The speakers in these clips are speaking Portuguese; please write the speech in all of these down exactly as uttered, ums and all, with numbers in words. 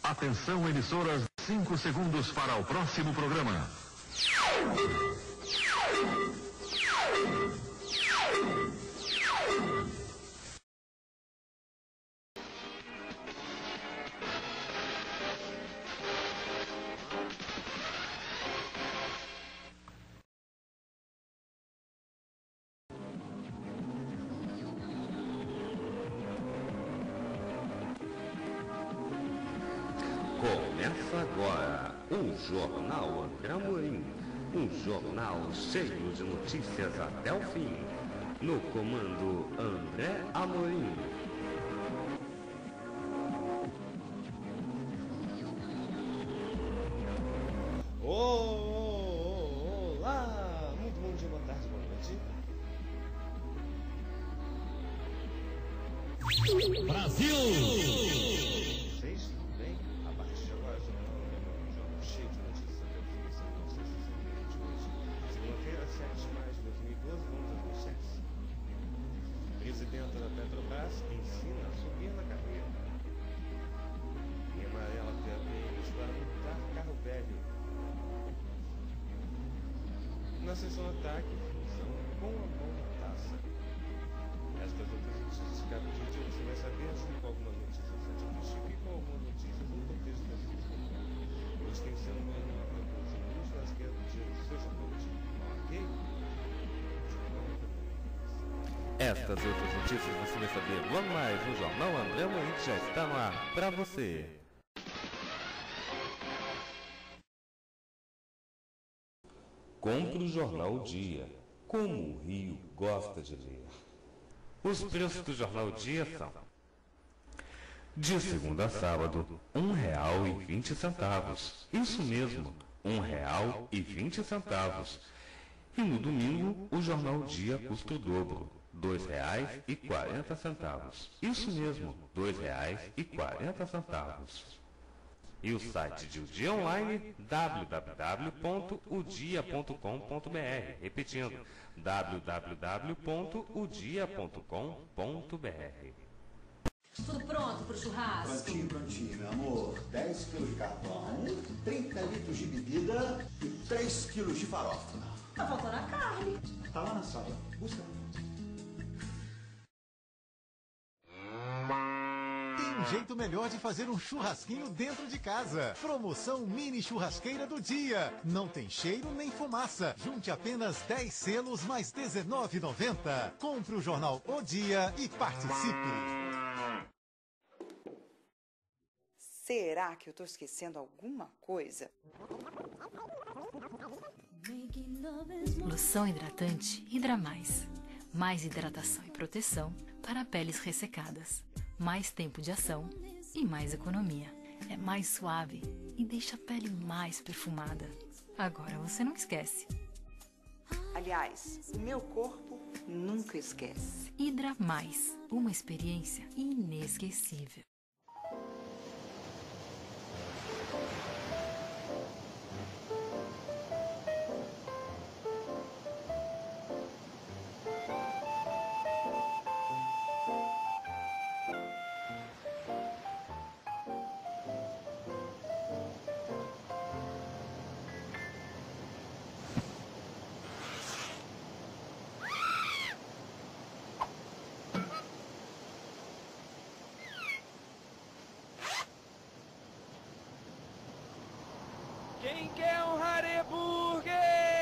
Atenção, emissoras, cinco segundos para o próximo programa. Começa agora o Jornal André Amorim, um jornal cheio de notícias até o fim. No comando André Amorim. Oh, oh, oh, olá! Muito bom dia, boa tarde, boa noite. Brasil! Vocês tudo bem? A partir de agora, jornal, jornal cheio de notícias até o fim. São notícias de hoje. Segunda-feira, sete de maio de dois mil e doze, vamos às manchetes. Presidenta da Petrobras ensina a subir na carreira. Linha amarela P A P para multar carro velho. Na sessão ataque, função com a mão na taça. Estas outras notícias de cada dia você vai saber junto com algumas notícias anti-Chico e com algumas notícias no contexto da física. Hoje tem sendo uma nova coisa no churrasqueiro do dia do seu chocolate. Ok? Estas e outras notícias você vai saber logo mais no Jornal André Amorim, que já está no ar para você. Compre o Jornal O Dia, como o Rio gosta de ler. Os preços do Jornal O Dia são: de segunda a sábado, um real e vinte centavos. Isso mesmo, um real e vinte centavos. E no domingo, o Jornal O Dia custa o dobro, dois reais e quarenta centavos. Isso mesmo, dois reais e quarenta centavos. E o site de O Dia Online, w w w ponto o dia ponto com ponto b r. Repetindo, w w w ponto o dia ponto com ponto b r. Tudo pronto pro churrasco? Prontinho, prontinho, meu amor. dez quilos de carvão, trinta litros de bebida e três quilos de farofa. Tá faltando a carne. Tá lá na sala. Busca. Tem um jeito melhor de fazer um churrasquinho dentro de casa. Promoção Mini Churrasqueira do Dia. Não tem cheiro nem fumaça. Junte apenas dez selos mais dezenove reais e noventa centavos. Compre o jornal O Dia e participe. Será que eu tô esquecendo alguma coisa? Loção hidratante Hidra Mais. Mais hidratação e proteção para peles ressecadas. Mais tempo de ação e mais economia. É mais suave e deixa a pele mais perfumada. Agora você não esquece. Aliás, o meu corpo nunca esquece. Hidra Mais. Uma experiência inesquecível. Quem quer um Hareburger?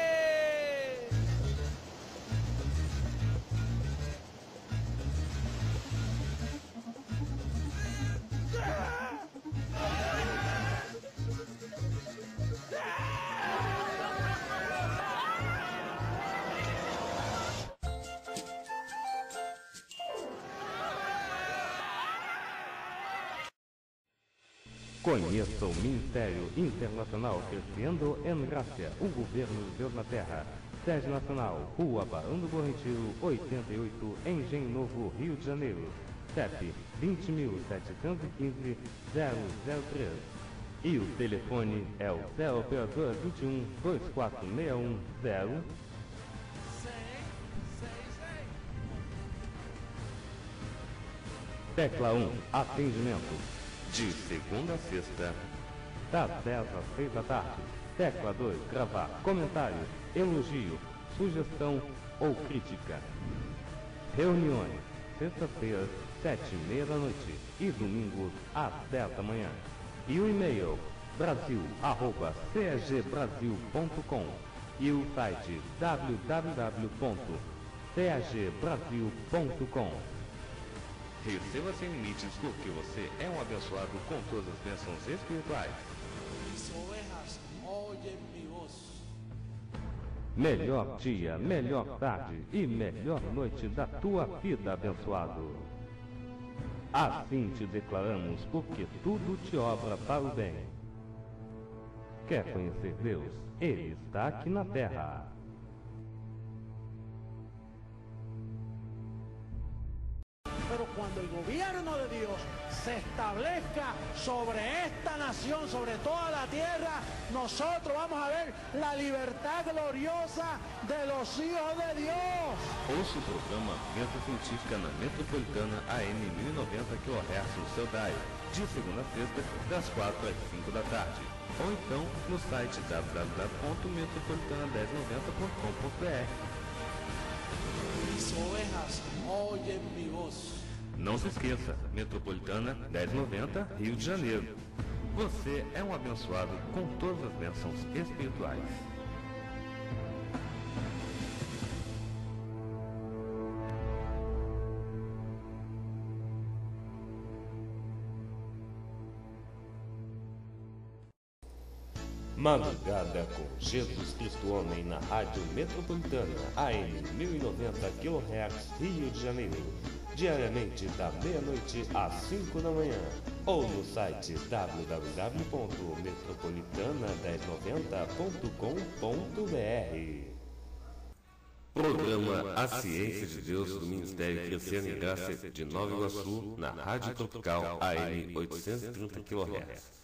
Conheça o Ministério Internacional Crescendo em Gracia, o governo de Deus na Terra. Sede Nacional, Rua Barão do Bom Retiro, oitenta e oito, Engenho Novo, Rio de Janeiro. C E P vinte mil setecentos e quinze, zero zero três. E o telefone é o zero operador vinte e um, dois quatro seis um, zero. Tecla um, atendimento. De segunda a sexta, das dez às seis da tarde. Tecla dois, gravar comentário, elogio, sugestão ou crítica. Reuniões, sexta-feira, sete e meia da noite e domingos às dez da manhã. E o e-mail brasil arroba c e g brasil ponto com e o site w w w ponto c e g brasil ponto com. Receba sem limites, porque você é um abençoado com todas as bênçãos espirituais. Mis ovejas oyen mi voz. Melhor dia, melhor tarde e melhor noite da tua vida, abençoado. Assim te declaramos, porque tudo te obra para o bem. Quer conhecer Deus? Ele está aqui na terra. Pero cuando el gobierno de Dios se establezca sobre esta nación, sobre toda la tierra, nosotros vamos a ver la libertad gloriosa de los hijos de Dios. Ouça o programa Venta Científica na Metropolitana A M mil e noventa quilohertz no seu dial, de segunda a sexta, das quatro às cinco da tarde. Ou então no site w w w ponto metropolitana mil e noventa ponto com ponto b r. Mis ovejas oyen mi voz. Não se esqueça, Metropolitana mil e noventa, Rio de Janeiro. Você é um abençoado com todas as bênçãos espirituais. Madrugada com Jesus Cristo Homem na Rádio Metropolitana A M mil e noventa quilohertz, Rio de Janeiro, diariamente da meia-noite às cinco da manhã, ou no site w w w ponto metropolitana mil e noventa ponto com ponto b r. Programa A Ciência de Deus do Ministério Crescendo em Graça de Nova Iguaçu, na Rádio Tropical A M oitocentos e trinta quilohertz.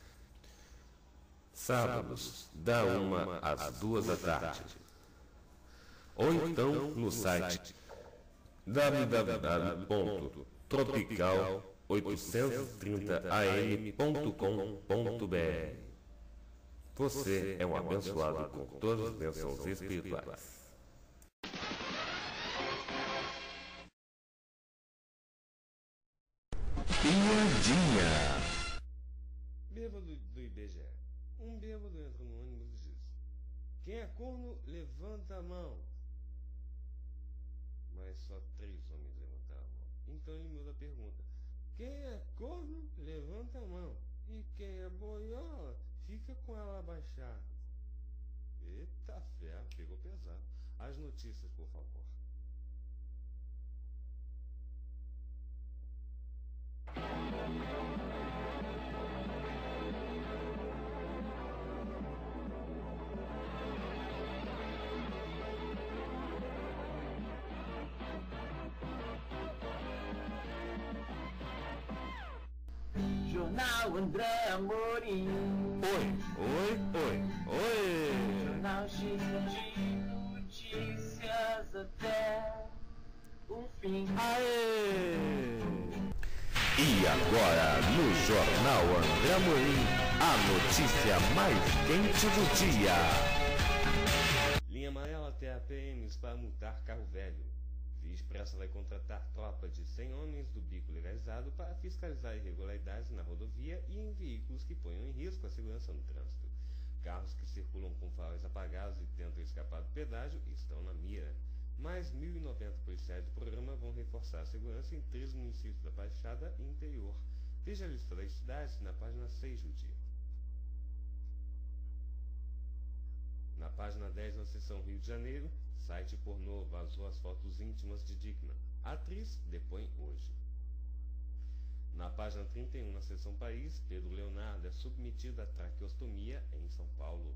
Sábados, da uma às duas da tarde. Ou então no site w w w ponto tropical oitocentos e trinta a m ponto com ponto b r. Você é um abençoado com todas as bênçãos espirituais. Piadinha. Bêbado do I B G E. Um bêbado entra no ônibus e diz: quem é corno, levanta a mão. Mas só três homens levantaram a mão. Então ele muda a pergunta: quem é corno, levanta a mão. E quem é boiola, fica com ela abaixada. Eita ferro, pegou pesado. As notícias, por favor. Jornal André Amorim. Oi, oi, oi, oi. Jornal X de notícias até o fim. Aê! E agora, no Jornal André Amorim, a notícia mais quente do dia. Linha amarela T A P Ms para multar carro velho. Via Expressa vai contratar tropa de cem homens do bico legalizado para fiscalizar irregularidades na rodovia e em veículos que ponham em risco a segurança no trânsito. Carros que circulam com faróis apagados e tentam escapar do pedágio estão na mira. Mais mil e noventa policiais do programa vão reforçar a segurança em três municípios da Baixada e interior. Veja a lista das cidades na página seis do dia. Na página dez, na seção Rio de Janeiro, site pornô vazou as fotos íntimas de Digna. A atriz depõe hoje. Na página trinta e um, na seção País, Pedro Leonardo é submetido a traqueostomia em São Paulo.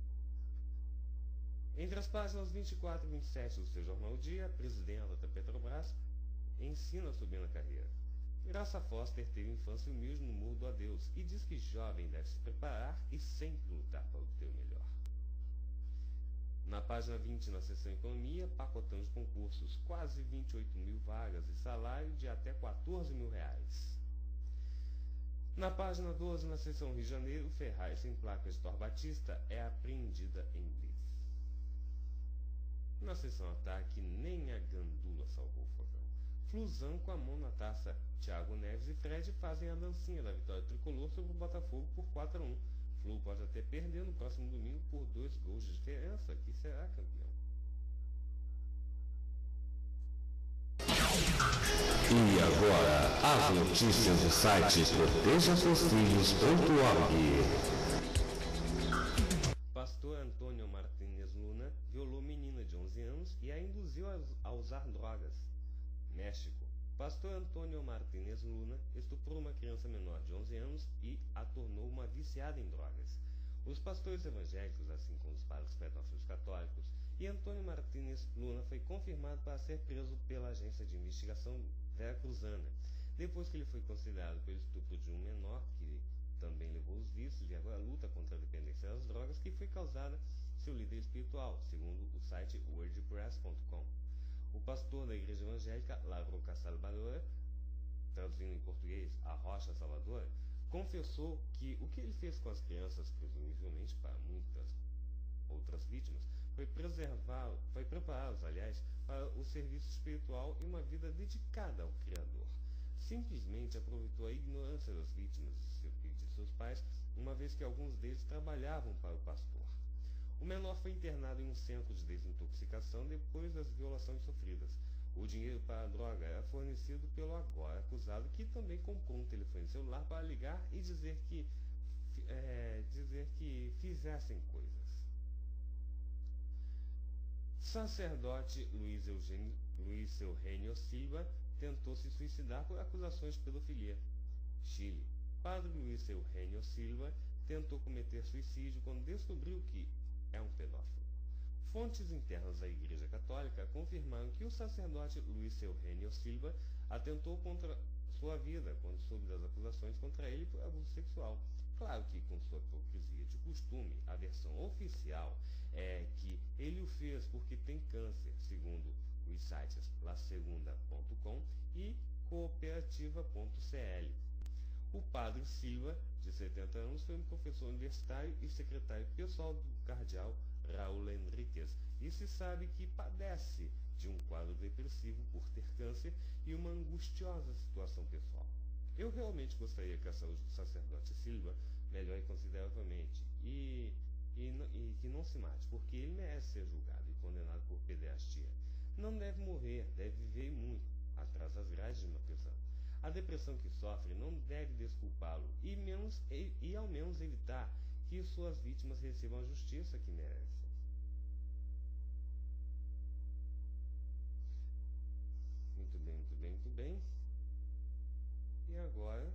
Entre as páginas vinte e quatro e vinte e sete do seu Jornal Dia, a presidenta da Petrobras ensina a subir na carreira. Graça Foster teve infância humilde no Morro do Adeus e diz que jovem deve se preparar e sempre lutar para obter o melhor. Na página vinte, na seção Economia, pacotão de concursos, quase vinte e oito mil vagas e salário de até quatorze mil reais. Na página doze, na seção Rio de Janeiro, Ferrari sem placas de Thor Batista é apreendida em Blitz. Na seção Ataque, nem a gandula salvou o fogão. Flusão com a mão na taça. Thiago Neves e Fred fazem a dancinha da vitória tricolor sobre o Botafogo por quatro a um. Flu pode até perder no próximo domingo por dois gols de diferença, que será campeão. E agora, as notícias do site proteja seus filhos ponto org. Pastor Antônio Martínez Luna violou menina de onze anos e a induziu a usar drogas. México. Pastor Antônio Martínez Luna estuprou uma criança menor de onze anos e a tornou uma viciada em drogas. Os pastores evangélicos, assim como os padres pedófilos católicos, e Antônio Martínez Luna foi confirmado para ser preso pela agência de investigação veracruzana, depois que ele foi considerado pelo estupro de um menor, que também levou os vícios e agora luta contra a dependência das drogas, que foi causada seu líder espiritual, segundo o site wordpress ponto com. O pastor da igreja evangélica, La Roca Salvadora, traduzindo em português, a Rocha Salvadora, confessou que o que ele fez com as crianças, presumivelmente para muitas outras vítimas, foi preservá-los, foi prepará-los, aliás, para o serviço espiritual e uma vida dedicada ao Criador. Simplesmente aproveitou a ignorância das vítimas e de seus pais, uma vez que alguns deles trabalhavam para o pastor. O menor foi internado em um centro de desintoxicação depois das violações sofridas. O dinheiro para a droga era fornecido pelo agora acusado, que também comprou um telefone celular para ligar e dizer que, é, dizer que fizessem coisas. Sacerdote Luiz, Eugênio, Luiz Eugênio Silva tentou se suicidar por acusações de pedofilia. Chile. Padre Luiz Eugênio Silva tentou cometer suicídio quando descobriu que é um pedófilo. Fontes internas da Igreja Católica confirmaram que o sacerdote Luiz Eugênio Silva atentou contra sua vida quando soube das acusações contra ele por abuso sexual. Claro que, com sua hipocrisia de costume, a versão oficial é que ele o fez porque tem câncer, segundo os sites la segunda ponto com e cooperativa ponto c l. O padre Silva, de setenta anos, foi um professor universitário e secretário pessoal do cardeal Raul Henriquez, e se sabe que padece de um quadro depressivo por ter câncer e uma angustiosa situação pessoal. Eu realmente gostaria que a saúde do sacerdote Silva melhore consideravelmente e, e, e que não se mate, porque ele merece ser julgado e condenado por pederastia. Não deve morrer, deve viver muito, atrás das grades de uma prisão. A depressão que sofre não deve desculpá-lo e, menos, e, e ao menos evitar que suas vítimas recebam a justiça que merecem. Muito bem, muito bem, muito bem. E agora...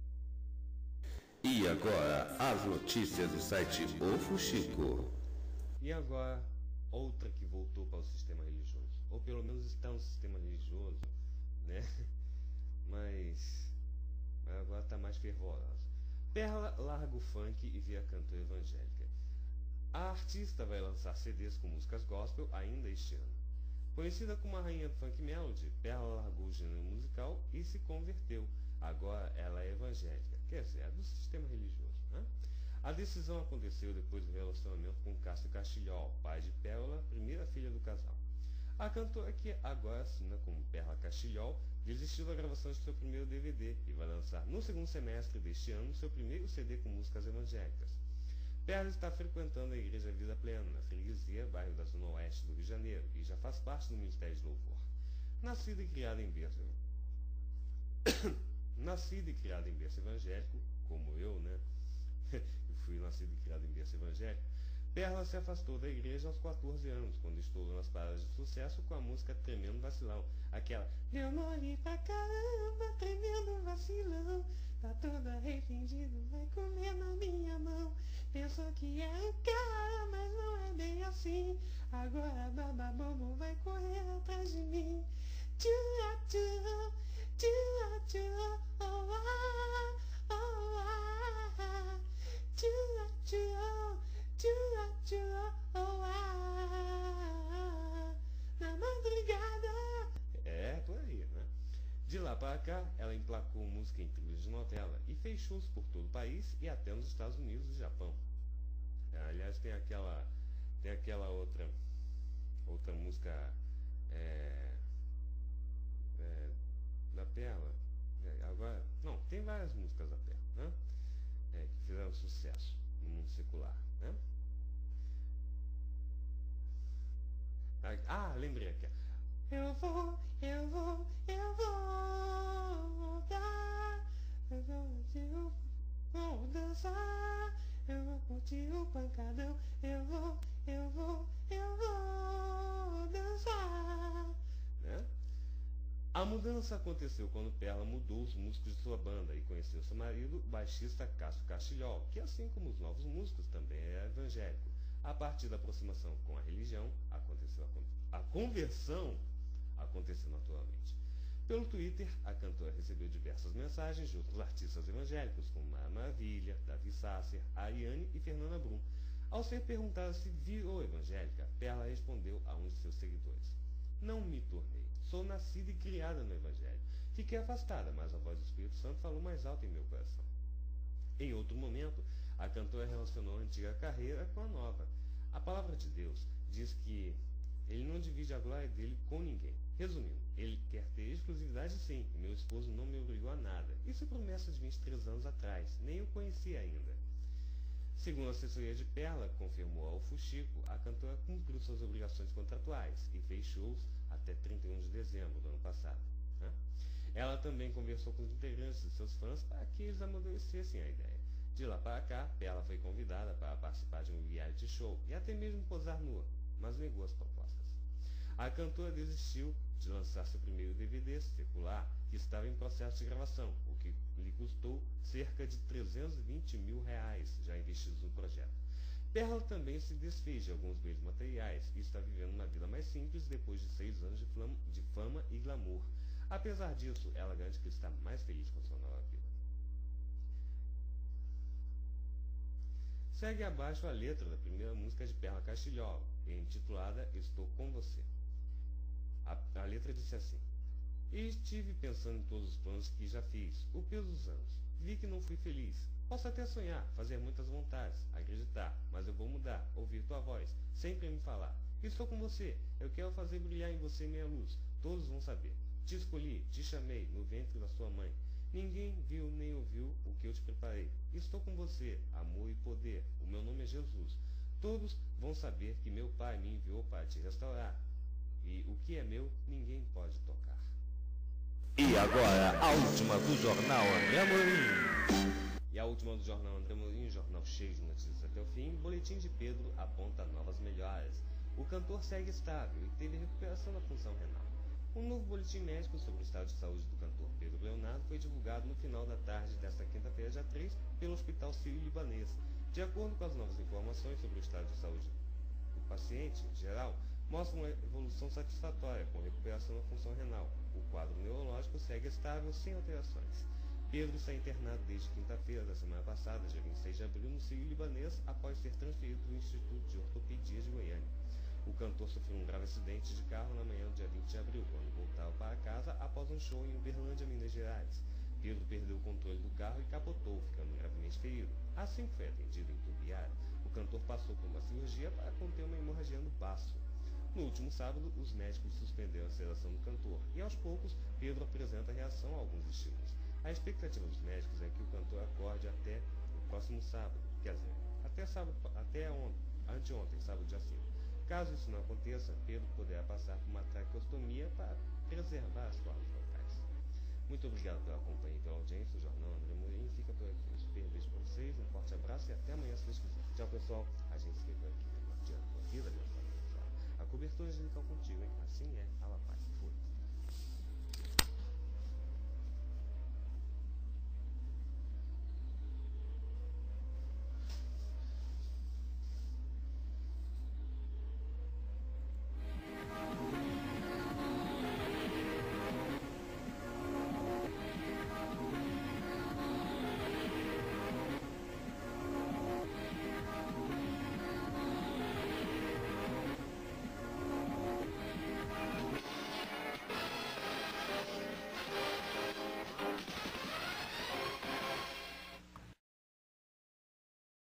E agora, as notícias do site O Fuxico. E agora, outra que voltou para o sistema religioso. Ou pelo menos está no sistema religioso, né? Mas, mas agora está mais fervorosa. Perla larga o funk e vira cantora evangélica. A artista vai lançar C Ds com músicas gospel ainda este ano. Conhecida como a rainha do funk melody, Perla largou o gênero musical e se converteu. Agora ela é evangélica, quer dizer, é do sistema religioso, né? A decisão aconteceu depois do relacionamento com Cássio Castilhol, pai de Pérola, primeira filha do casal. A cantora, que agora assina como Perla Castilhol, desistiu da gravação de seu primeiro D V D e vai lançar no segundo semestre deste ano seu primeiro C D com músicas evangélicas. Perla está frequentando a Igreja Vida Plena, na Freguesia, bairro da Zona Oeste do Rio de Janeiro, e já faz parte do Ministério de Louvor. Nascida e criada em berço Nascida e criada em berço evangélico, como eu, né? Eu fui nascido e criado em berço evangélico. Perla se afastou da igreja aos quatorze anos, quando estourou nas paradas de sucesso com a música Tremendo Vacilão. Aquela: deu mole pra caramba, tremendo vacilão, tá todo arrependido, vai comer na minha mão. Pensou que é o cara, mas não é bem assim. Agora bababobo vai correr atrás de mim. Tchua, tchua, tchua, tchua, oh, ah, oh, ah, tchua, tchua, tchua, tchua, oh, ah, na madrugada. É, por aí, né? De lá para cá, ela emplacou música em trilhas de novela e fez shows por todo o país e até nos Estados Unidos e Japão. Aliás, tem aquela, tem aquela outra, outra música é, é, da Perla. É, agora, não, tem várias músicas da Perla, né? É, que fizeram sucesso no mundo secular, né? Ah, lembrei aqui. Eu vou, eu vou, eu vou voltar, eu vou, vou dançar, eu vou curtir o pancadão, eu vou, eu vou, eu vou dançar, né? A mudança aconteceu quando Perla mudou os músicos de sua banda e conheceu seu marido, o baixista Cássio Castilhol, que assim como os novos músicos também é evangélico. A partir da aproximação com a religião, aconteceu a, a conversão aconteceu naturalmente. Pelo Twitter, a cantora recebeu diversas mensagens de outros artistas evangélicos, como Mara Maravilha, Davi Sasser, Ariane e Fernanda Brum. Ao ser perguntada se virou evangélica, Perla respondeu a um de seus seguidores: "Não me tornei. Sou nascida e criada no Evangelho. Fiquei afastada, mas a voz do Espírito Santo falou mais alto em meu coração." Em outro momento, a cantora relacionou a antiga carreira com a nova. A palavra de Deus diz que ele não divide a glória dele com ninguém. Resumindo, ele quer ter exclusividade sim, e meu esposo não me obrigou a nada. Isso é promessa de vinte e três anos atrás, nem o conhecia ainda. Segundo a assessoria de Perla, confirmou ao Fuxico, a cantora cumpriu suas obrigações contratuais e fez shows até trinta e um de dezembro do ano passado. Né? Ela também conversou com os integrantes de seus fãs para que eles amadurecessem a ideia. De lá para cá, Perla foi convidada para participar de um reality show e até mesmo posar nua, mas negou as propostas. A cantora desistiu de lançar seu primeiro D V D secular, que estava em processo de gravação, o que lhe custou cerca de trezentos e vinte mil reais já investidos no projeto. Perla também se desfez de alguns bens materiais e está vivendo uma vida mais simples depois de seis anos de, flam, de fama e glamour. Apesar disso, ela garante que está mais feliz com sua nova vida. Segue abaixo a letra da primeira música de Perla Castilhol, intitulada Estou Com Você. A, a letra disse assim: "Estive pensando em todos os planos que já fiz, o peso dos anos. Vi que não fui feliz. Posso até sonhar, fazer muitas vontades, acreditar, mas eu vou mudar, ouvir tua voz, sempre me falar. Estou com você, eu quero fazer brilhar em você minha luz, todos vão saber. Te escolhi, te chamei, no ventre da sua mãe. Ninguém viu nem ouviu o que eu te preparei. Estou com você, amor e poder, o meu nome é Jesus. Todos vão saber que meu Pai me enviou para te restaurar. E o que é meu, ninguém pode tocar." E agora, a última do Jornal André Amorim. E a última do Jornal André Amorim, jornal cheio de notícias até o fim, boletim de Pedro aponta novas melhoras. O cantor segue estável e teve recuperação da função renal. Um novo boletim médico sobre o estado de saúde do cantor Pedro Leonardo foi divulgado no final da tarde desta quinta-feira, dia três, pelo Hospital Sírio-Libanês. De acordo com as novas informações sobre o estado de saúde do paciente, em geral, mostra uma evolução satisfatória com recuperação da função renal. O quadro neurológico segue estável, sem alterações. Pedro está internado desde quinta-feira da semana passada, dia vinte e seis de abril, no Sírio-Libanês, após ser transferido do Instituto de Ortopedia de Goiânia. O cantor sofreu um grave acidente de carro na manhã do dia vinte de abril, quando voltava para casa após um show em Uberlândia, Minas Gerais. Pedro perdeu o controle do carro e capotou, ficando gravemente ferido. Assim que foi atendido em Tubiara, o cantor passou por uma cirurgia para conter uma hemorragia no baço. No último sábado, os médicos suspenderam a sedação do cantor e, aos poucos, Pedro apresenta reação a alguns estímulos. A expectativa dos médicos é que o cantor acorde até o próximo sábado, quer dizer, até, sábado, até ontem, anteontem, sábado dia cinco. Caso isso não aconteça, Pedro poderá passar por uma traqueostomia para preservar as cordas vocais. Muito obrigado pela companhia e pela audiência. O Jornal André Amorim fica por aqui. Um super beijo para vocês, um forte abraço e até amanhã, se Deus quiser. Tchau, pessoal. A gente se vê por aqui. Tirando a vida, meu pai. A cobertura angelical contigo, hein? Assim é, a paz. Fui.